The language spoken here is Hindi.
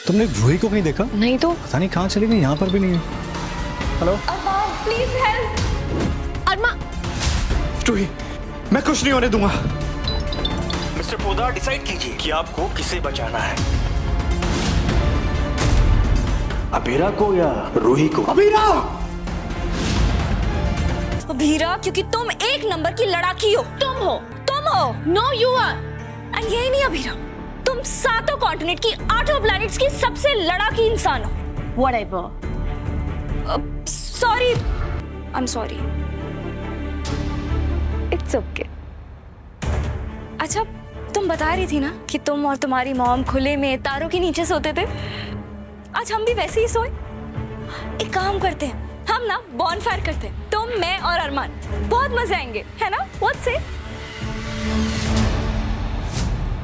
तुमने रूही को कहीं देखा? नहीं तो। पता नहीं कहाँ चली गई, यहाँ पर भी नहीं है। Hello Arman please help. Arman. Ruhi, मैं कुछ नहीं होने दूंगा। मिस्टर पोदार डिसाइड कीजिए कि आपको किसे बचाना है, अबीरा को या रूही को। अबीरा! अबीरा, क्योंकि तुम एक नंबर की लड़ाकी हो। तुम हो। No you are. एंड यही नहीं अबीरा, तुम 7 कॉन्टिनेंट की 8 प्लैनेट्स की सबसे लड़ाकी इंसान हो। Whatever. Sorry, I am sorry. It's okay. अच्छा, तुम बता रही थी ना कि तुम और तुम्हारी मॉम खुले में तारों के नीचे सोते थे। आज हम भी वैसे ही सोए। एक काम करते हैं, हम ना बॉनफायर करते हैं, तुम, मैं और अरमान। बहुत मजे आएंगे, है ना? व्हाट से?